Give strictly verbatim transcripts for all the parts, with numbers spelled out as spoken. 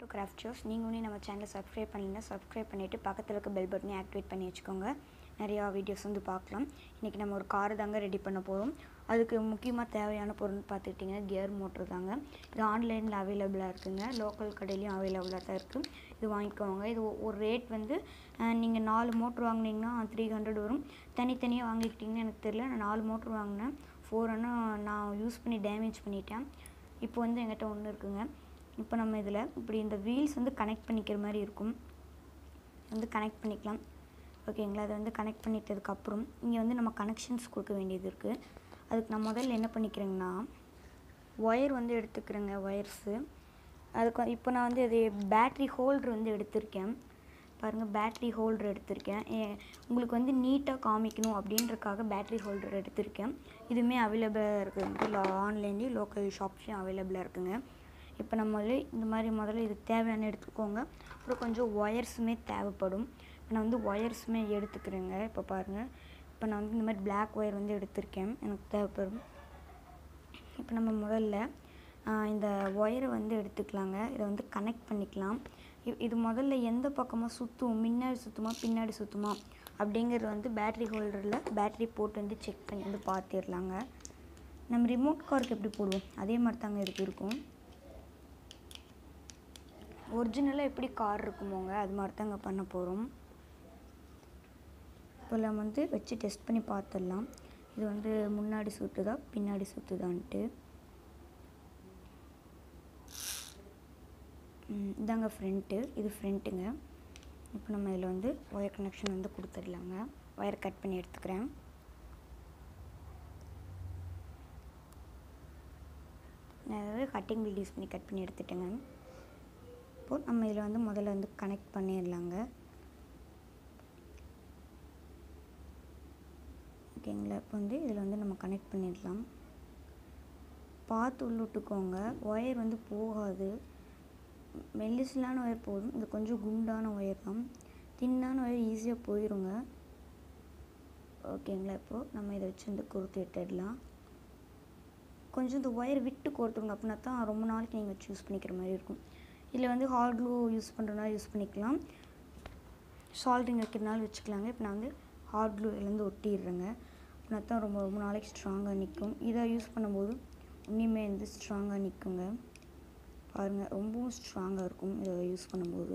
to Craft Shows. நீங்கள் இன்னும் நம்ம சேனலை சப்ஸ்கிரைப் பண்ணலைன்னா சப்ஸ்கிரைப் பண்ணிவிட்டு பக்கத்தில் இருக்க பெல் பட்டனை ஆக்டிவேட் பண்ணி வச்சுக்கோங்க. நிறையா வீடியோஸ் வந்து பார்க்கலாம். இன்றைக்கி நம்ம ஒரு கார் தாங்க ரெடி பண்ண போகிறோம். அதுக்கு முக்கியமாக தேவையான பொருள் பார்த்துக்கிட்டிங்கன்னா கியர் மோட்டர் தாங்க. இது ஆன்லைனில் அவைலபிளாக இருக்குதுங்க. லோக்கல் கடையிலையும் அவைலபிளாக தான் இருக்குது. இது வாங்கிக்கோங்க. இது ஒரு ரேட் வந்து நீங்கள் நாலு மோட்ரு வாங்கினீங்கன்னா த்ரீ ஹண்ட்ரட் வரும். தனித்தனியாக வாங்கிக்கிட்டிங்கன்னா எனக்கு தெரியல. நான் நாலு மோட்ரு வாங்கினேன். ஃபோர் ஆனால் நான் யூஸ் பண்ணி டேமேஜ் பண்ணிட்டேன். இப்போ வந்து எங்கிட்ட ஒன்று இருக்குங்க. இப்போ நம்ம இதில் இப்படி இந்த வீல்ஸ் வந்து கனெக்ட் பண்ணிக்கிற மாதிரி இருக்கும். வந்து கனெக்ட் பண்ணிக்கலாம். ஓகேங்களா? அதை வந்து கனெக்ட் பண்ணிட்டதுக்கப்புறம் இங்கே வந்து நம்ம கனெக்ஷன்ஸ் கொடுக்க வேண்டியது இருக்குது. அதுக்கு நான் முதல்ல என்ன பண்ணிக்கிறேங்கன்னா ஒயர் வந்து எடுத்துக்கிறேங்க. ஒயர்ஸு அதுக்கு இப்போ நான் வந்து அது பேட்ரி ஹோல்ட்ரு வந்து எடுத்திருக்கேன். பாருங்கள், பேட்ரி ஹோல்டர் எடுத்திருக்கேன். உங்களுக்கு வந்து நீட்டாக காமிக்கணும் அப்படின்றக்காக பேட்ரி ஹோல்டர் எடுத்திருக்கேன். இதுவுமே அவைலபிளாக இருக்குது. ஆன்லைன்லேயும் லோக்கல் ஷாப்ஸ்லேயும் அவைலபிளாக இருக்குதுங்க. இப்போ நம்ம இந்த மாதிரி முதல்ல இதுக்கு தேவையான எடுத்துக்கோங்க. அப்புறம் கொஞ்சம் ஒயர்ஸுமே தேவைப்படும். இப்போ நான் வந்து ஒயர்ஸுமே எடுத்துக்கிறேங்க. இப்போ பாருங்கள், இப்போ நான் வந்து இந்த மாதிரி பிளாக் ஒயர் வந்து எடுத்திருக்கேன். எனக்கு தேவைப்படும். இப்போ நம்ம முதல்ல இந்த ஒயரை வந்து எடுத்துக்கலாங்க. இதை வந்து கனெக்ட் பண்ணிக்கலாம். இது முதல்ல எந்த பக்கமாக சுற்றும், முன்னாடி சுற்றுமா பின்னாடி சுற்றுமா அப்படிங்கிறது வந்து பேட்ரி ஹோல்டரில் பேட்ரி போட்டு வந்து செக் பண்ணி வந்து பார்த்துடலாங்க. நம்ம ரிமோட் காருக்கு எப்படி போடுவோம் அதே மாதிரி தாங்க இதுக்கு இருக்கும். ஒரிஜினலாக எப்படி கார் இருக்குமோங்க அது மாதிரி தாங்க பண்ண போகிறோம். இப்போ நம்ம வந்து வச்சு டெஸ்ட் பண்ணி பார்த்துடலாம். இது வந்து முன்னாடி சுற்றுதா பின்னாடி சுற்றுதான்ட்டு. இதாங்க ஃப்ரண்ட்டு, இது ஃப்ரண்ட்டுங்க. இப்போ நம்ம இதில் வந்து ஒயர் கனெக்ஷன் வந்து கொடுத்துடலாங்க. ஒயர் கட் பண்ணி எடுத்துக்கிறேன். நான் அதாவது கட்டிங் பில் யூஸ் பண்ணி கட் பண்ணி எடுத்துட்டேங்க. இப்போது நம்ம இதில் வந்து முதல்ல வந்து கனெக்ட் பண்ணிடலாங்க. ஓகேங்களா? இப்போ வந்து இதில் வந்து நம்ம கனெக்ட் பண்ணிடலாம். பார்த்து உள்ள விட்டுக்கோங்க, ஒயர் வந்து போகாது. மெல்லிஸ்லான ஒயர் போதும். இது கொஞ்சம் குண்டான ஒயர் தான். தின்னான ஒயர் ஈஸியாக போயிடுங்க. ஓகேங்களா? இப்போது நம்ம இதை வச்சு வந்து கோர்த்து எடுத்துடலாம். கொஞ்சம் இந்த ஒயர் விட்டு கோர்த்துருங்க. அப்படின்னா தான் ரொம்ப நாளைக்கு நீங்கள் வச்சு யூஸ் பண்ணிக்கிற மாதிரி இருக்கும். இதில் வந்து ஹார்ட் க்ளூ யூஸ் பண்ணுறதுனால யூஸ் பண்ணிக்கலாம், சால்ட்ரிங் வைக்கிறதுனால வச்சுக்கலாங்க. இப்போ நான் வந்து ஹார்ட் க்ளூ இதுலேருந்து ஒட்டிடுறேங்க. அப்படின்னா தான் ரொம்ப ரொம்ப நாளைக்கு ஸ்ட்ராங்காக நிற்கும். இதை யூஸ் பண்ணும்போது இன்னுமே வந்து ஸ்ட்ராங்காக நிற்குங்க. பாருங்கள், ரொம்பவும் ஸ்ட்ராங்காக இருக்கும் இதை யூஸ் பண்ணும்போது.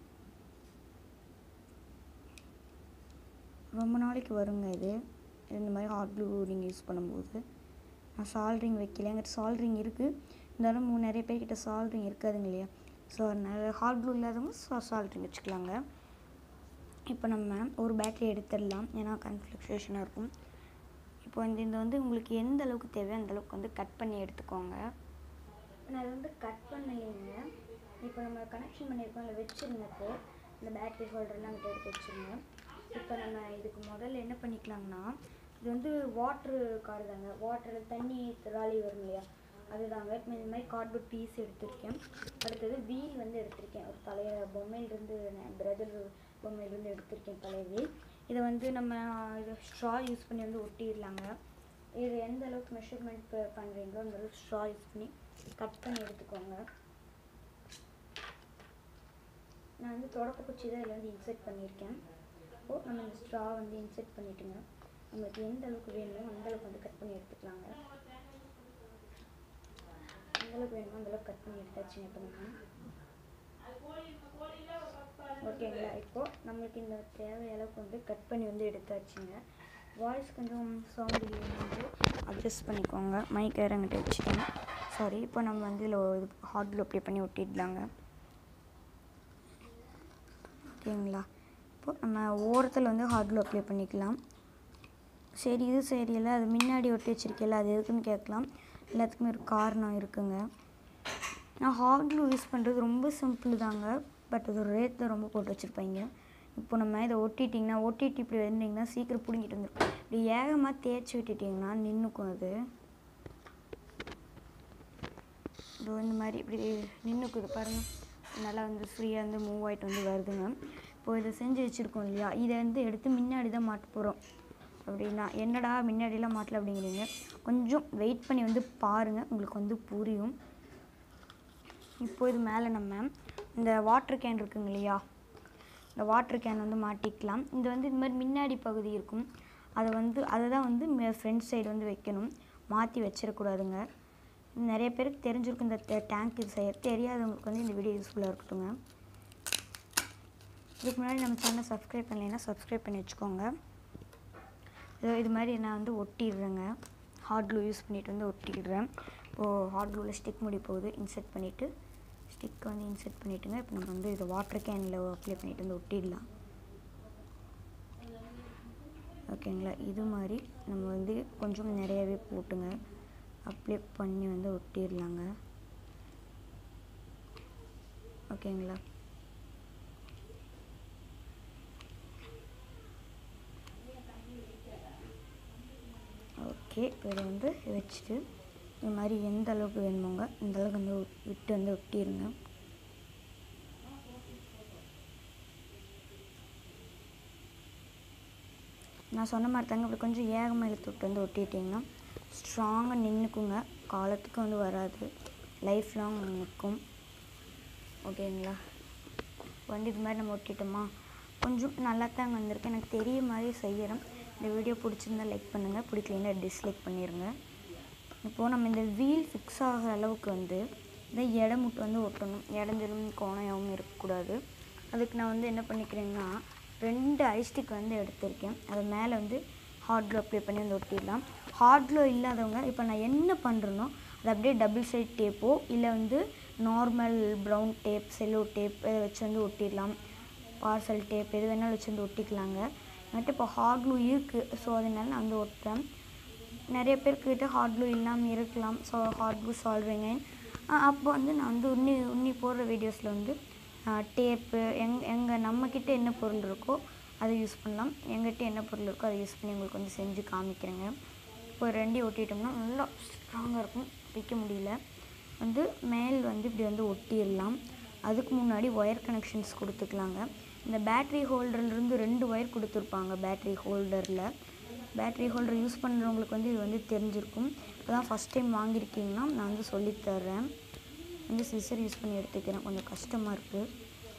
ரொம்ப நாளைக்கு வருங்க இது இந்த மாதிரி ஹாட் க்ளூ நீங்கள் யூஸ் பண்ணும்போது. நான் சால்ட்ரிங் வைக்கல, எங்கிட்ட சால்ட்ரிங் இருக்குது. இருந்தாலும் நிறைய பேர்கிட்ட சால்ட்ரிங் இருக்காதுங்க இல்லையா? ஸோ அதனால் ஹாட் க்ளூ இல்லாதவங்க சால்ட்ரிங் வச்சுக்கலாங்க. இப்போ நம்ம ஒரு பேட்டரி எடுத்துடலாம், ஏன்னா கன்ஃப்ளக்சுவேஷனாக இருக்கும். இப்போ வந்து இந்த வந்து உங்களுக்கு எந்த அளவுக்கு தேவையோ அந்த அளவுக்கு வந்து கட் பண்ணி எடுத்துக்கோங்க. நான் அதை வந்து கட் பண்ணலைங்க. இப்போ நம்ம கனெக்ஷன் பண்ணியிருக்கோம், அதில் வச்சுருந்தப்போ இந்த பேட்ரி ஹோல்டர்லாம் அங்கிட்ட எடுத்து வச்சுருங்க. இப்போ நம்ம இதுக்கு முதல்ல என்ன பண்ணிக்கலாங்கன்னா, இது வந்து வாட்ரு கார் தாங்க. வாட்டரில் தண்ணி ராலி வரும் இல்லையா, அதுதாங்க. இப்போ இந்த மாதிரி கார்ட்போர்ட் பீஸ் எடுத்திருக்கேன். அடுத்தது வீல் வந்து எடுத்திருக்கேன். ஒரு பழைய பொம்மையிலேருந்து, பிரதர் பொம்மையிலேருந்து எடுத்திருக்கேன் பழைய வீல். இதை வந்து நம்ம இது ஸ்ட்ரா யூஸ் பண்ணி வந்து ஒட்டிடலாங்க. இது எந்த அளவுக்கு மெஷர்மெண்ட் பண்ணுறீங்களோ அந்த அளவுக்கு ஸ்ட்ரா யூஸ் பண்ணி கட் பண்ணி எடுத்துக்கோங்க. நான் வந்து தொடக்க குச்சி தான் இதில் வந்து இன்செர்ட் பண்ணியிருக்கேன். இப்போது நம்ம இந்த ஸ்ட்ரா வந்து இன்செர்ட் பண்ணிவிட்டுங்க. நம்மளுக்கு எந்த அளவுக்கு வேணுமோ அந்தளவுக்கு வந்து கட் பண்ணி எடுத்துக்கலாங்க. எந்தளவுக்கு வேணுமோ அந்தளவுக்கு கட் பண்ணி எடுத்தாச்சுங்க. இப்போ நம்ம ஓகேங்களா? இப்போது நம்மளுக்கு இந்த தேவை அளவுக்கு வந்து கட் பண்ணி வந்து எடுத்தாச்சுங்க. வாய்ஸ் கொஞ்சம் சவுண்டு வந்து அட்ஜஸ்ட் பண்ணிக்கோங்க. மைக் இறங்கிட்டு வச்சுக்கோங்க. சாரி. இப்போ நம்ம வந்து இதில் இது ஹாட் க்ளூ அப்ளை பண்ணி ஒட்டிடலாங்க. ஓகேங்களா? இப்போது நம்ம ஓரத்தில் வந்து ஹாட் க்ளூ அப்ளை பண்ணிக்கலாம். சரி, இது சரியில்லை, அது முன்னாடி ஒட்டி வச்சுருக்கல, அது எதுக்குன்னு கேட்கலாம். எல்லாத்துக்குமே ஒரு காரணம் இருக்குங்க. நான் ஹாட் க்ளூ யூஸ் பண்ணுறது ரொம்ப சிம்பிள் தாங்க. பட் அது ஒரு ரேட் தான் ரொம்ப போட்டு வச்சுருப்பாங்க. இப்போ நம்ம இதை ஒட்டிட்டிங்கன்னா, ஒட்டிட்டு இப்படி வந்தீங்கன்னா சீக்கிரம் பிடிங்கிட்டு வந்துடும். இப்படி ஏகமாக தேய்ச்சி விட்டுட்டிங்கன்னா நின்றுக்கும். அது இதோ இந்த மாதிரி இப்படி நின்றுக்குது பாருங்கள். நல்லா வந்து ஃப்ரீயாக வந்து மூவ் ஆகிட்டு வந்து வருதுங்க. இப்போது இதை செஞ்சு வச்சுருக்கோம் இல்லையா, இதை வந்து எடுத்து முன்னாடி தான் மாட்ட போகிறோம். அப்படின்னா என்னடா முன்னாடிலாம் மாட்டல அப்படிங்கிறீங்க. கொஞ்சம் வெயிட் பண்ணி வந்து பாருங்கள், உங்களுக்கு வந்து புரியும். இப்போ இது மேலே நம்ம இந்த வாட்டர் கேன் இருக்குங்க இல்லையா, இந்த வாட்டர் கேன் வந்து மாட்டிக்கலாம். இது வந்து இது மாதிரி முன்னாடி பகுதி இருக்கும், அதை வந்து அதை தான் வந்து ஃப்ரண்ட் சைடு வந்து வைக்கணும், மாற்றி வச்சிடக்கூடாதுங்க. நிறைய பேருக்கு தெரிஞ்சிருக்கும் இந்த டேங்க் இது செய்ய, தெரியாதவங்களுக்கு வந்து இந்த வீடியோ யூஸ்ஃபுல்லாக இருக்கட்டுங்க. இதுக்கு முன்னாடி நம்ம சேனலை சப்ஸ்கிரைப் பண்ணலைன்னா சப்ஸ்கிரைப் பண்ணி வச்சுக்கோங்க. இது இது மாதிரி நான் வந்து ஒட்டிடுறேங்க, ஹாட் க்ளூ யூஸ் பண்ணிவிட்டு வந்து ஒட்டிடுறேன். இப்போது ஹாட் க்ளூவில் ஸ்டிக் முடி போகுது, இன்செர்ட் பண்ணிவிட்டு ஸ்டிக்கை வந்து இன்செர்ட் பண்ணிவிட்டுங்க. இப்போ நம்ம வந்து இதை வாட்டர் கேனில் அப்ளை பண்ணிவிட்டு வந்து ஒட்டிடலாம். ஓகேங்களா, இது மாதிரி நம்ம வந்து கொஞ்சம் நிறையவே போட்டுங்க அப்ளை பண்ணி வந்து ஒட்டிடலாங்க. ஓகேங்களா, ஓகே. இப்போ இதை வந்து வச்சுட்டு இது மாதிரி எந்த அளவுக்கு வேணுமோங்க இந்த அளவுக்கு வந்து விட்டு வந்து ஒட்டிடுங்க. நான் சொன்ன மாதிரி தாங்க, இப்படி கொஞ்சம் ஏகமாக இழுத்து விட்டு வந்து ஒட்டிட்டிங்கன்னா ஸ்ட்ராங்காக நின்றுக்குங்க, காலத்துக்கு வந்து வராது, லைஃப் லாங் நிற்கும். ஓகேங்களா, வண்டி இது மாதிரி நம்ம ஒட்டிட்டோமா, கொஞ்சம் நல்லா தாங்க வந்திருக்கு, எனக்கு தெரிய மாதிரி செய்கிறேன். இந்த வீடியோ பிடிச்சிருந்தால் லைக் பண்ணுங்கள், பிடிக்கலைன்னா டிஸ்லைக் பண்ணிடுங்க. இப்போது நம்ம இந்த வீல் ஃபிக்ஸ் ஆகிற அளவுக்கு வந்து இந்த இடம் முட்டு வந்து ஒட்டணும், இடஞ்சலும் கோணையாகவும் இருக்கக்கூடாது. அதுக்கு நான் வந்து என்ன பண்ணிக்கிறேன்னா ரெண்டு ஐஸ்டிக் வந்து எடுத்திருக்கேன், அது மேலே வந்து ஹாட் க்ளூ அப்ளை பண்ணி வந்து ஒட்டிடலாம். ஹாட் க்ளூ இல்லாதவங்க இப்போ நான் என்ன பண்ணுறேனோ அது அப்படியே டபுள் சைட் டேப்போ இல்லை வந்து normal brown tape, cello tape இதை வச்சு வந்து ஒட்டிடலாம், பார்சல் டேப் எது வேணாலும் வச்சு வந்து ஒட்டிக்கலாங்க. வந்துட்டு இப்போ ஹாட் க்ளூ இருக்குது, ஸோ அதனால நான் வந்து ஒட்டுறேன். நிறைய பேர்கிட்ட ஹாட் க்ளூ இல்லாமல் இருக்கலாம், ஸோ ஹாட் க்ளூ சால்விங்க. அப்போ வந்து நான் வந்து உன்னி உன்னி போடுற வீடியோஸில் வந்து டேப்பு எங் எங்கள் நம்மக்கிட்ட என்ன பொருள் இருக்கோ அதை யூஸ் பண்ணலாம், எங்கிட்ட என்ன பொருள் இருக்கோ அதை யூஸ் பண்ணி உங்களுக்கு வந்து செஞ்சு காமிக்கிறேங்க. இப்போ ரெண்டையும் ஒட்டிட்டோம்னா நல்லா ஸ்ட்ராங்காக இருக்கும், வைக்க முடியல வந்து மேல் வந்து இப்படி வந்து ஒட்டிடலாம். அதுக்கு முன்னாடி ஒயர் கனெக்ஷன்ஸ் கொடுத்துக்கலாங்க. இந்த பேட்ரி ஹோல்டர்லேருந்து ரெண்டு ஒயர் கொடுத்துருப்பாங்க, பேட்ரி ஹோல்டரில் பேட்ரி ஹோல்டர் யூஸ் பண்ணுறவங்களுக்கு வந்து இது வந்து தெரிஞ்சிருக்கும். இப்போ தான் ஃபஸ்ட் டைம் வாங்கியிருக்கீங்கன்னா நான் வந்து சொல்லித்தரேன். வந்து சிசர் யூஸ் பண்ணி எடுத்துக்கிறேன், கொஞ்சம் கஷ்டமாக இருக்குது.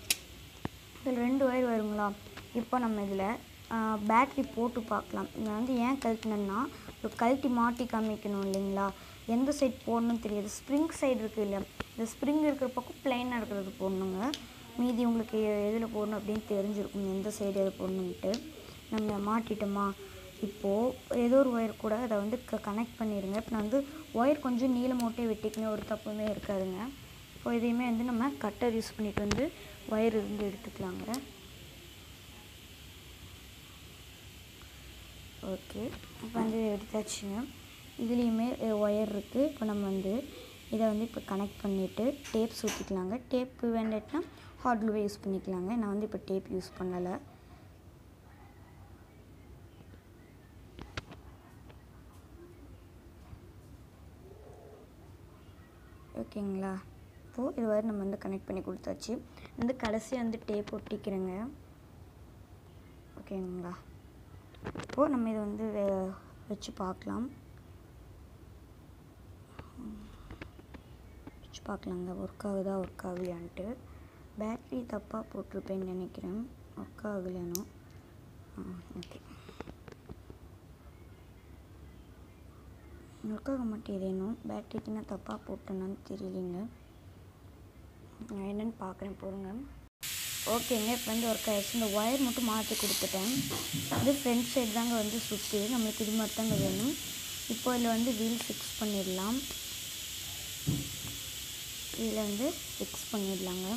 இதில் ரெண்டு ஒயர் வருங்களா, இப்போ நம்ம இதில் பேட்ரி போட்டு பார்க்கலாம். நான் வந்து ஏன் கழட்டினேன்னா இப்போ கழட்டி மாட்டி காமிக்கணும் இல்லைங்களா, எந்த சைட் போடணும்னு தெரியாது. ஸ்ப்ரிங் சைடு இருக்குது இல்லை, இந்த ஸ்ப்ரிங் இருக்கிற பக்கம் ப்ளைனாக இருக்கிறது போடணுங்க, மீதி உங்களுக்கு எதில் போடணும் அப்படின்னு தெரிஞ்சிருக்கும் எந்த சைடு எது போடணுன்ட்டு. நம்ம மாட்டிட்டோமா, இப்போது ஏதோ ஒரு ஒயர் கூட அதை வந்து க கனெக்ட் பண்ணிடுங்க. இப்போ நான் வந்து ஒயர் கொஞ்சம் நீளமோட்டே வெட்டிக்கணும், ஒரு தப்புமே இருக்காதுங்க. இப்போ இதையுமே வந்து நம்ம கட்டர் யூஸ் பண்ணிவிட்டு வந்து ஒயர் இருந்து எடுத்துக்கலாங்க. ஓகே, இப்போ வந்து எடுத்தாச்சுங்க. இதுலேயுமே ஒயர் இருக்குது. இப்போ நம்ம வந்து இதை வந்து இப்போ கனெக்ட் பண்ணிவிட்டு டேப் சுற்றிக்கலாங்க. டேப்பு வேண்டாட்டினா ஹாட் க்ளூவே யூஸ் பண்ணிக்கலாங்க. நான் வந்து இப்போ டேப் யூஸ் பண்ணலை. ஓகேங்களா, இப்போது இது வரை நம்ம வந்து கனெக்ட் பண்ணி கொடுத்தாச்சு. வந்து கடைசியாக வந்து டேப் ஒட்டிக்கிறேங்க. ஓகேங்களா, இப்போது நம்ம இதை வந்து வச்சு பார்க்கலாம் வச்சு பார்க்கலாங்க ஒர்க் ஆகுதா ஒர்க் ஆகலையான்ட்டு. பேட்ரி தப்பாக போட்டிருப்பேன்னு நினைக்கிறேன், ஒர்க் ஆகலையானோ. ஓகே, ஒர்க் ஆக மாட்டேதேனும், பேட்டரிக்குன்னா தப்பாக போட்டேனான்னு தெரியலைங்க, நான் என்னென்னு பார்க்குறேன் போடுங்க. ஓகேங்க, இப்போ வந்து ஒர்க் ஆகிடுச்சு. இந்த ஒயர் மட்டும் மாற்றி கொடுத்துட்டேன். அது ஃப்ரண்ட் சைடு தாங்க வந்து சுற்றி, நம்மளுக்கு இது மாதிரி தாங்க வேணும். இப்போ இதில் வந்து வீல் ஃபிக்ஸ் பண்ணிடலாம். இதில் வந்து ஃபிக்ஸ் பண்ணிடலாங்க.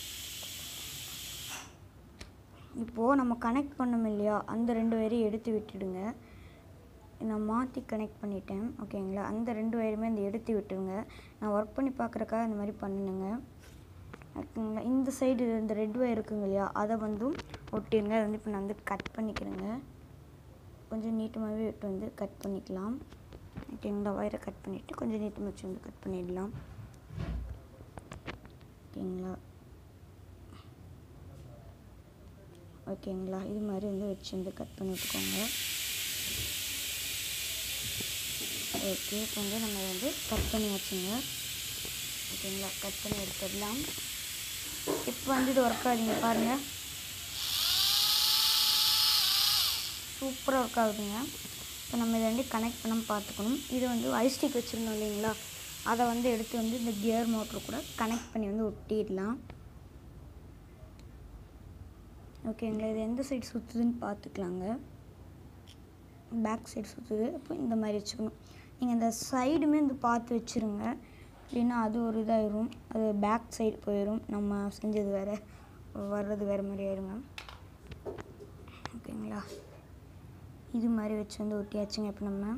இப்போது நம்ம கனெக்ட் பண்ணோம் இல்லையா, அந்த ரெண்டு வயரையும் எடுத்து விட்டுடுங்க. நான் மாற்றி கனெக்ட் பண்ணிட்டேன். ஓகேங்களா, அந்த ரெண்டு வயருமே அந்த எடுத்து விட்டுருங்க. நான் ஒர்க் பண்ணி பார்க்குறக்காக அந்த மாதிரி பண்ணுங்க. ஓகேங்களா, இந்த சைடு இந்த ரெட் ஒயர் இருக்குங்க இல்லையா, அதை வந்து ஒட்டிடுங்க. அதை வந்து இப்போ நான் வந்து கட் பண்ணிக்கிறேங்க. கொஞ்சம் நீட்டமாகவே விட்டு வந்து கட் பண்ணிக்கலாம். ஓகேங்களா, ஒயரை கட் பண்ணிவிட்டு கொஞ்சம் நீட்டமாக வச்சு வந்து கட் பண்ணிடலாம். ஓகேங்களா ஓகேங்களா இது மாதிரி வந்து வச்சு வந்து கட் பண்ணி விட்டுக்கோங்க. ஓகே, இப்போ வந்து நம்ம வந்து கட் பண்ணி வச்சுங்க. ஓகேங்களா, கட் பண்ணி எடுத்துடலாம். இப்போ வந்து இது ஒர்க் ஆகுதுங்க பாருங்கள், சூப்பராக ஒர்க் ஆகுதுங்க. இப்போ நம்ம இதை வந்து கனெக்ட் பண்ண பார்த்துக்கணும். இதை வந்து ஐஸ்டிக் வச்சுருந்தோம் இல்லைங்களா, அதை வந்து எடுத்து வந்து இந்த கியர் மோட்டர் கூட கனெக்ட் பண்ணி வந்து ஒட்டிடலாம். ஓகேங்களா, இது எந்த சைடு சுற்றுதுன்னு பார்த்துக்கலாங்க. பேக் சைடு சுற்றுது. அப்போ இந்த மாதிரி வச்சுக்கணும். நீங்கள் இந்த சைடுமே வந்து பார்த்து வச்சுருங்க, இல்லைன்னா அது ஒரு இதாகிடும், அது பேக் சைடு போயிடும், நம்ம செஞ்சது வேறு வர்றது வேறு மாதிரி ஆயிடுங்க. ஓகேங்களா, இது மாதிரி வச்சு வந்து ஒட்டியாச்சுங்க. இப்போ நம்ம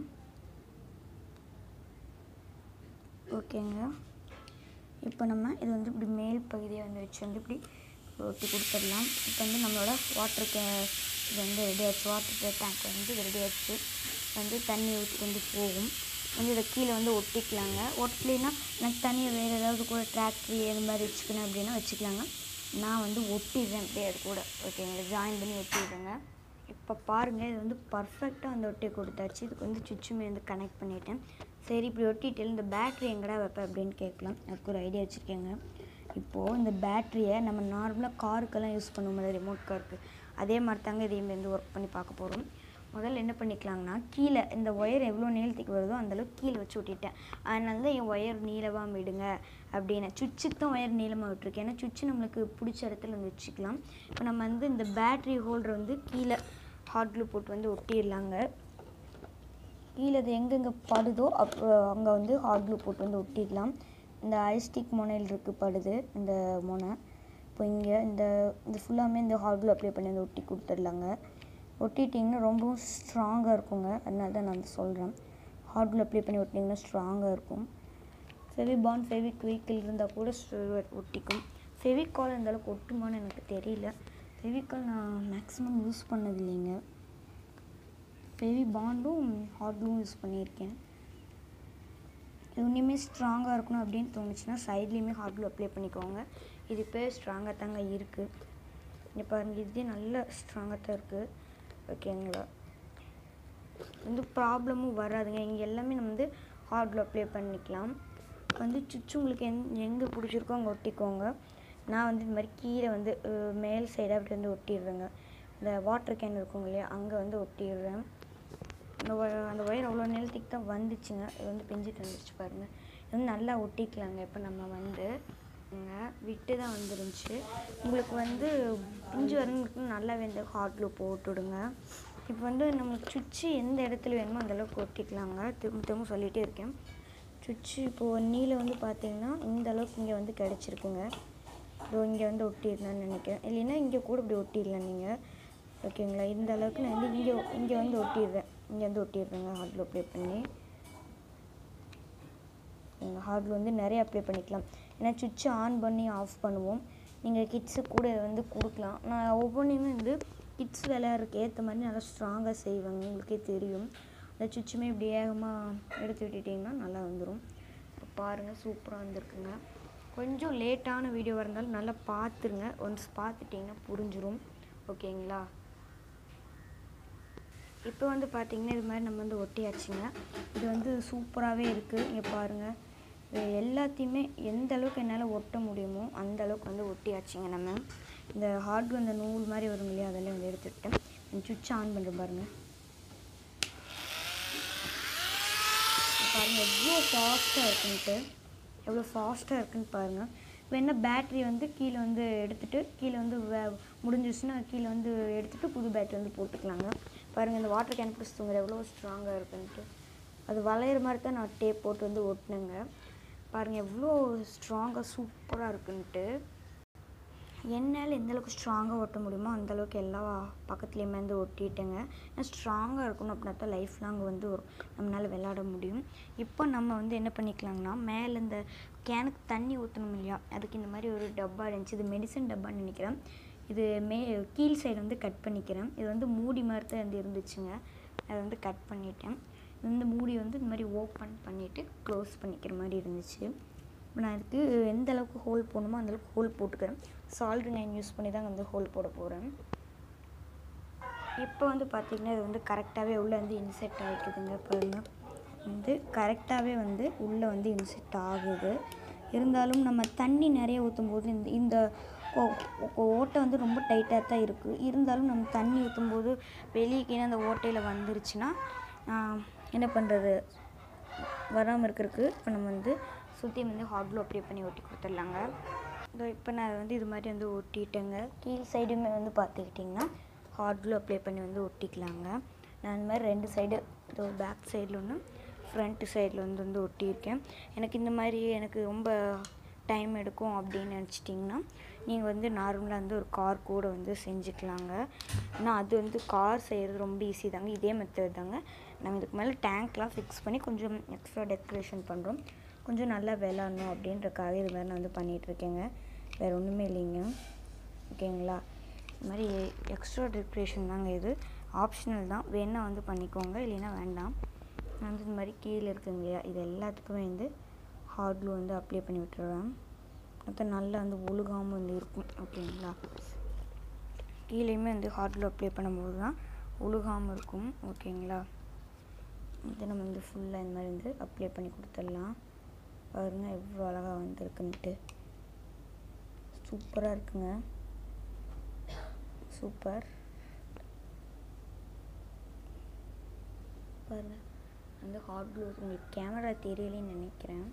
ஓகேங்க, இப்போ நம்ம இது வந்து இப்படி மேல் பகுதியை வந்து வச்சு வந்து இப்படி ஒட்டி கொடுத்துடலாம். இப்போ வந்து நம்மளோட வாட்டர் கே இது வந்து ரெடி ஆச்சு. வாட்டர் டேங்க் வந்து ரெடி ஆச்சு. வந்து தண்ணி ஊற்றி வந்து போகும். வந்து இதை கீழே வந்து ஒட்டிக்கலாங்க. ஒட்டலைன்னா எனக்கு தண்ணியை வேறு ஏதாவது கூட டிராக்டரி அந்த மாதிரி வச்சுக்கணும் அப்படின்னா வச்சுக்கலாங்க. நான் வந்து ஒட்டிடுறேன் அப்படியே அது கூட. ஓகேங்களா, ஜாயின் பண்ணி ஒட்டிடுறேங்க. இப்போ பாருங்கள், இது வந்து பர்ஃபெக்டாக வந்து ஒட்டி கொடுத்தாச்சு. இதுக்கு வந்து சுவிட்சுமே வந்து கனெக்ட் பண்ணிவிட்டேன். சரி, இப்படி ஒட்டிட்டு இந்த பேட்ரி எங்கடா வைப்பேன் அப்படின்னு கேட்கலாம். அதுக்கு ஒரு ஐடியா வச்சுருக்கேங்க. இப்போது இந்த பேட்ரியை நம்ம நார்மலாக காருக்கெல்லாம் யூஸ் பண்ணுவோம், ரிமோட் காருக்கு, அதே மாதிரி தாங்க இதையும் வந்து ஒர்க் பண்ணி பார்க்க போகிறோம். முதல்ல என்ன பண்ணிக்கலாங்கன்னா, கீழே இந்த ஒயர் எவ்வளோ நீளத்துக்கு வருதோ அந்தளவுக்கு கீழே வச்சு விட்டுட்டேன். அதனால தான் என் ஒயர் நீளமாக விடுங்க அப்படின்னு. சுவிட்சுக்கு தான் ஒயர் நீளமாக விட்டுருக்கேன். ஏன்னா சுவிட்சு நம்மளுக்கு பிடிச்ச இடத்துல வந்து வச்சுக்கலாம். இப்போ நம்ம வந்து இந்த பேட்ரி ஹோல்டர் வந்து கீழே ஹாட் க்ளூ போட்டு வந்து ஒட்டிடலாங்க. கீழே அது எங்கெங்கே படுதோ அப்போ அங்கே வந்து ஹாட் க்ளூ போட்டு வந்து ஒட்டிடலாம். இந்த ஐஸ்டிக் மொனையில் இருக்குது படுது இந்த மொனை. இப்போ இங்கே இந்த இது ஃபுல்லாமே இந்த ஹாட் க்ளூ அப்ளை பண்ணி வந்து ஒட்டி கொடுத்துடலாங்க. ஒட்டிட்டிங்கன்னா ரொம்பவும் ஸ்ட்ராங்காக இருக்குங்க. அதனால தான் நான் வந்து சொல்கிறேன், ஹாட் க்ளூ அப்ளை பண்ணி ஒட்டிங்கன்னா ஸ்ட்ராங்காக இருக்கும். ஃபெவிபாண்ட் ஃபெவிக்விக் இருந்தால் கூட ஒட்டிக்கும். ஃபெவிகால் அந்தளவுக்கு ஒட்டுமான்னு எனக்கு தெரியல. ஃபெவிகால் நான் மேக்ஸிமம் யூஸ் பண்ணது இல்லைங்க. ஃபெவிபாண்டும் ஹாட் க்ளூவும் யூஸ் பண்ணியிருக்கேன். இது இன்னுமே ஸ்ட்ராங்காக இருக்கணும் அப்படின்னு தோணுச்சுன்னா சைட்லேயுமே ஹாட் க்ளூ அப்ளை பண்ணிக்கோங்க. இது இப்போ ஸ்ட்ராங்காக தாங்க இருக்குது. இங்கே பாருங்கள், இதே நல்ல ஸ்ட்ராங்காக தான் இருக்குது. ஓகேங்களா, வந்து ப்ராப்ளமும் வராதுங்க. இங்கே எல்லாமே நம்ம வந்து ஹாட் க்ளூ அப்ளை பண்ணிக்கலாம். வந்து சுவிட்ச் உங்களுக்கு எந் எங்கே பிடிச்சிருக்கோ அங்கே ஒட்டிக்கோங்க. நான் வந்து இது மாதிரி கீழே வந்து மேல் சைடாக அப்படி வந்து ஒட்டிடுறேங்க. இந்த வாட்டர் கேன் இருக்குங்க இல்லையா, அங்கே வந்து ஒட்டிடுறேன். அந்த அந்த ஒயர் அவ்வளோ நிலத்துக்கு தான் வந்துச்சுங்க. இது வந்து பிஞ்சிட்டு வந்துருச்சு பாருங்கள். இது வந்து நல்லா ஒட்டிக்கலாங்க. இப்போ நம்ம வந்து விட்டு தான் வந்துருந்துச்சு. உங்களுக்கு வந்து பிஞ்சு வரணுன்னு நல்லாவே இந்த ஹாட் க்ளூ போட்டுவிடுங்க. இப்போ வந்து நம்மளுக்கு சுவிட்சு எந்த இடத்துல வேணுமோ அந்தளவுக்கு ஒட்டிக்கலாங்க. திரும்ப திரும்ப சொல்லிகிட்டே இருக்கேன். சுவிட்சு இப்போது நீளம் வந்து பார்த்திங்கன்னா இந்த அளவுக்கு இங்கே வந்து கிடச்சிருக்குங்க. இதோ இங்கே வந்து ஒட்டிடலான்னு நினைக்கிறேன். இல்லைன்னா இங்கே கூட இப்படி ஒட்டிடலாம் நீங்கள். ஓகேங்களா, இந்த அளவுக்கு நான் வந்து இங்கே இங்கே வந்து ஒட்டிடுறேன். இங்கே வந்து ஒட்டிடுறேங்க ஹாட் க்ளூ அப்ளை பண்ணி. எங்கள் ஹாட் க்ளூ வந்து நிறைய அப்ளை பண்ணிக்கலாம். ஏன்னா சுவிட்சு ஆன் பண்ணி ஆஃப் பண்ணுவோம். நீங்கள் கிட்ஸு கூட வந்து கொடுக்கலாம். நான் ஒவ்வொன்றையுமே வந்து கிட்ஸ் விளையாடுறதுக்கு ஏற்ற மாதிரி நல்லா ஸ்ட்ராங்காக செய்வாங்க, உங்களுக்கே தெரியும். அந்த சுவிட்சுமே இப்படி ஏகமாக எடுத்து விட்டுட்டிங்கன்னா நல்லா வந்துடும். இப்போ பாருங்கள், சூப்பராக வந்துருக்குங்க. கொஞ்சம் லேட்டான வீடியோவாக இருந்தாலும் நல்லா பார்த்துருங்க. ஒன்ஸ் பார்த்துட்டிங்கன்னா புரிஞ்சிடும். ஓகேங்களா, இப்போ வந்து பார்த்திங்கன்னா இது மாதிரி நம்ம வந்து ஒட்டியாச்சுங்க. இது வந்து சூப்பராகவே இருக்குது. இங்கே பாருங்கள், இது எல்லாத்தையுமே எந்த அளவுக்கு என்னால் ஒட்ட முடியுமோ அந்த அளவுக்கு வந்து ஒட்டியாச்சுங்க. நம்ம இந்த ஹாட் க்ளூ அந்த நூல் மாதிரி வரும் இல்லையா, அதெல்லாம் வந்து எடுத்துக்கிட்டேன். சுவிட்ச் ஆன் பண்ணுற பாருங்கள். பாருங்கள் எவ்வளோ ஃபாஸ்ட்டாக இருக்குன்ட்டு, எவ்வளோ ஃபாஸ்ட்டாக இருக்குன்னு பாருங்கள். இப்போ என்ன பேட்ரி வந்து கீழே வந்து எடுத்துகிட்டு கீழே வந்து வே முடிஞ்சிச்சுன்னா கீழே வந்து எடுத்துகிட்டு புது பேட்ரி வந்து போட்டுக்கலாங்க. பாருங்கள், இந்த வாட்டர் கேன் பிடிச்சி தூங்குற எவ்வளோ ஸ்ட்ராங்காக இருக்குன்ட்டு. அது வளையிற மாதிரி தான் நான் டேப் போட்டு வந்து ஒட்டினேங்க. பாருங்கள் எவ்வளோ ஸ்ட்ராங்காக சூப்பராக இருக்குன்ட்டு. என்னால் எந்தளவுக்கு ஸ்ட்ராங்காக ஒட்ட முடியுமோ அந்தளவுக்கு எல்லா பக்கத்துலேயுமே வந்து ஒட்டிட்டேங்க. ஏன்னா ஸ்ட்ராங்காக இருக்கணும் அப்படின்னா தான் லைஃப் லாங் வந்து ஒரு நம்மளால் விளையாட முடியும். இப்போ நம்ம வந்து என்ன பண்ணிக்கலாங்கன்னா, மேலே இந்த கேனுக்கு தண்ணி ஊற்றணும் இல்லையா, அதுக்கு இந்த மாதிரி ஒரு டப்பா இருந்துச்சு. இது மெடிசன் டப்பான்னு நினைக்கிறேன். இது மே கீழ் சைடு வந்து கட் பண்ணிக்கிறேன். இது வந்து மூடி மாதிரி தான் வந்து இருந்துச்சுங்க. அதை வந்து கட் பண்ணிட்டேன். இது வந்து மூடி வந்து இந்த மாதிரி ஓப்பன் பண்ணிவிட்டு க்ளோஸ் பண்ணிக்கிற மாதிரி இருந்துச்சு. இப்போ நான் இதுக்கு எந்த அளவுக்கு ஹோல் போடணுமோ அந்தளவுக்கு ஹோல் போட்டுக்கிறேன். சால்ட்ரிங் அயன் யூஸ் பண்ணி தான் வந்து ஹோல் போட போகிறேன். இப்போ வந்து பார்த்திங்கன்னா இது வந்து கரெக்டாகவே உள்ளே வந்து இன்செர்ட் ஆகிக்குதுங்க. பாருங்கள், வந்து கரெக்டாகவே வந்து உள்ளே வந்து இன்செர்ட் ஆகுது. இருந்தாலும் நம்ம தண்ணி நிறைய ஊற்றும் போது இந்த இந்த ஓட்டை வந்து ரொம்ப டைட்டாக தான் இருக்குது. இருந்தாலும் நம்ம தண்ணி ஊற்றும்போது வெளியே கீழே அந்த ஓட்டையில் வந்துருச்சுன்னா என்ன பண்ணுறது, வராமல் இருக்கிறதுக்கு இப்போ நம்ம வந்து சுற்றி வந்து ஹாட் க்ளூ அப்ளை பண்ணி ஒட்டி கொடுத்துடலாங்க. இதோ இப்போ நான் வந்து இது மாதிரி வந்து ஒட்டிட்டேங்க. கீழ் சைடுமே வந்து பார்த்துக்கிட்டிங்கன்னா ஹாட் க்ளூ அப்ளை பண்ணி வந்து ஒட்டிக்கலாங்க. நான் இந்த மாதிரி ரெண்டு சைடு, இதோ பேக் சைடில் ஒன்று, ஃப்ரண்ட்டு சைடில் வந்து வந்து ஒட்டியிருக்கேன். எனக்கு இந்த மாதிரி எனக்கு ரொம்ப டைம் எடுக்கும் அப்படின்னு நினச்சிட்டிங்கன்னா நீங்கள் வந்து நார்மலாக வந்து ஒரு கார் கூட வந்து செஞ்சுக்கலாங்க. ஏன்னா அது வந்து கார் செய்கிறது ரொம்ப ஈஸி தாங்க. இதே மெத்தட் தாங்க. நம்ம இதுக்கு மேலே டேங்க்லாம் ஃபிக்ஸ் பண்ணி கொஞ்சம் எக்ஸ்ட்ரா டெக்கரேஷன் பண்ணுறோம். கொஞ்சம் நல்லா விளாடணும் அப்படின்றக்காக இது மாதிரி நான் வந்து பண்ணிகிட்ருக்கேங்க. வேறு ஒன்றுமே இல்லைங்க. ஓகேங்களா? இது மாதிரி எக்ஸ்ட்ரா டெக்கரேஷன் தாங்க. இது ஆப்ஷனல் தான். வேணால் வந்து பண்ணிக்கோங்க, இல்லைன்னா வேண்டாம். நான் வந்து இந்த மாதிரி கீழே இருக்குங்க இல்லையா, இது எல்லாத்துக்குமே வந்து ஹாட் க்ளூ வந்து அப்ளை பண்ணி விட்டுருவேன். அது நல்லா வந்து ஒழுகாமல் வந்து இருக்கும். ஓகேங்களா? கீழேயுமே வந்து ஹாட் க்ளூ அப்ளை பண்ணும்போது தான் ஒழுகாமல் இருக்கும். ஓகேங்களா? இது நம்ம வந்து ஃபுல்லாக இந்த மாதிரி வந்து அப்ளை பண்ணி கொடுத்துடலாம். பாருங்க எவ்வளோ அழகாக வந்துருக்குன்ட்டு. சூப்பராக இருக்குங்க. சூப்பர். பாருங்க அந்த ஹாட் க்ளூ உங்களுக்கு கேமரா தெரியலேன்னு நினைக்கிறேன்.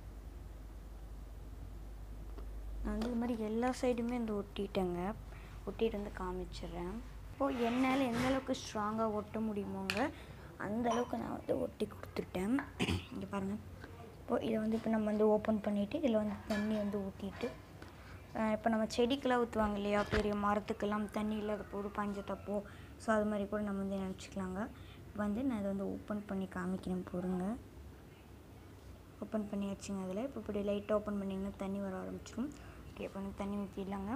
நான் வந்து இது மாதிரி எல்லா சைடுமே வந்து ஒட்டிட்டேங்க. ஒட்டிட்டு வந்து காமிச்சிடுறேன். இப்போது என்னால் எந்த அளவுக்கு ஸ்ட்ராங்காக ஒட்ட முடியுமோங்க அந்த அளவுக்கு நான் வந்து ஒட்டி கொடுத்துட்டேன். இங்கே பாருங்கள். இப்போது இதை வந்து இப்போ நம்ம வந்து ஓப்பன் பண்ணிவிட்டு இதில் வந்து தண்ணி வந்து ஊற்றிட்டு, இப்போ நம்ம செடிக்கெல்லாம் ஊற்றுவாங்க இல்லையா, பெரிய மரத்துக்கெல்லாம் தண்ணி இல்லாத போது பஞ்ச தப்போ, ஸோ அது மாதிரி கூட நம்ம வந்து நினச்சிக்கலாங்க. இப்போ வந்து நான் இதை வந்து ஓப்பன் பண்ணி காமிக்கிறேன். போடுங்க. ஓப்பன் பண்ணி வச்சுங்க. அதில் இப்போ இப்படி லைட்டாக ஓப்பன் பண்ணிங்கன்னா தண்ணி வர ஆரம்பிச்சிடும். ஓகே, இப்போ வந்து தண்ணி ஊற்றிடலாங்க.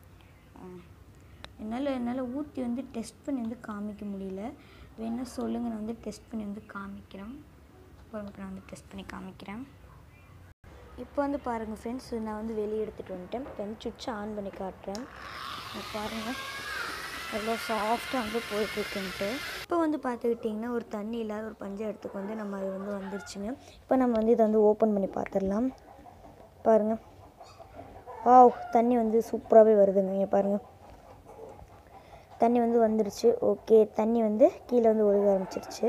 என்னால் என்னால் ஊற்றி வந்து டெஸ்ட் பண்ணி வந்து காமிக்க முடியல. வேணால் சொல்லுங்கள், நான் வந்து டெஸ்ட் பண்ணி வந்து காமிக்கிறேன். இப்போ நான் வந்து டெஸ்ட் பண்ணி காமிக்கிறேன். இப்போ வந்து பாருங்கள் ஃப்ரெண்ட்ஸ், நான் வந்து வெளியே எடுத்துகிட்டு வந்துட்டேன். இப்போ வந்து சுவிட்சை ஆன் பண்ணி காட்டுறேன். பாருங்கள் எவ்வளோ சாஃப்டாக வந்து போயிட்டுருக்குன்ட்டு. இப்போ வந்து பார்த்துக்கிட்டிங்கன்னா ஒரு தண்ணி இல்லாத ஒரு பஞ்ச இடத்துக்கு வந்து நம்ம அது வந்து வந்துருச்சுங்க. இப்போ நம்ம வந்து இதை வந்து ஓப்பன் பண்ணி பார்த்துடலாம். பாருங்கள், வாவ், தண்ணி வந்து சூப்பராகவே வருதுங்க. இங்கே பாருங்கள், தண்ணி வந்து வந்துருச்சு. ஓகே, தண்ணி வந்து கீழே வந்து ஒழுக ஆரம்பிச்சிருச்சு.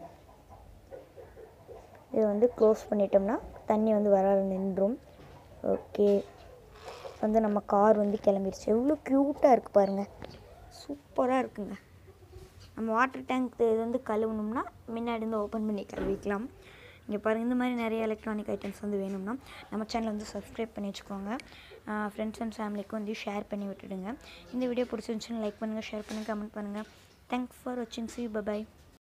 இதை வந்து க்ளோஸ் பண்ணிட்டோம்னா தண்ணி வந்து வர நின்றும். ஓகே, வந்து நம்ம கார் வந்து கிளம்பிடுச்சு. எவ்வளோ க்யூட்டாக இருக்குது பாருங்கள். சூப்பராக இருக்குங்க. நம்ம வாட்டர் டேங்க் இது வந்து கழுவணும்னா முன்னாடி வந்து ஓப்பன் பண்ணி கழுவிக்கலாம். இங்கே பாருங்கள், இந்த மாதிரி நிறைய எலக்ட்ரானிக் ஐட்டம்ஸ் வந்து வேணும்னா நம்ம சேனலை வந்து சப்ஸ்கிரைப் பண்ணி வச்சுக்கோங்க. ஃப்ரெண்ட்ஸ் அண்ட் ஃபேமிலிக்கு வந்து ஷேர் பண்ணி விட்டுடுங்க. இந்த வீடியோ பிடிச்சிருந்துச்சுன்னு லைக் பண்ணுங்கள், ஷேர் பண்ணுங்கள், கமெண்ட் பண்ணுங்கள். தேங்க்ஸ் ஃபார் வாட்சிங். See you. Bye bye.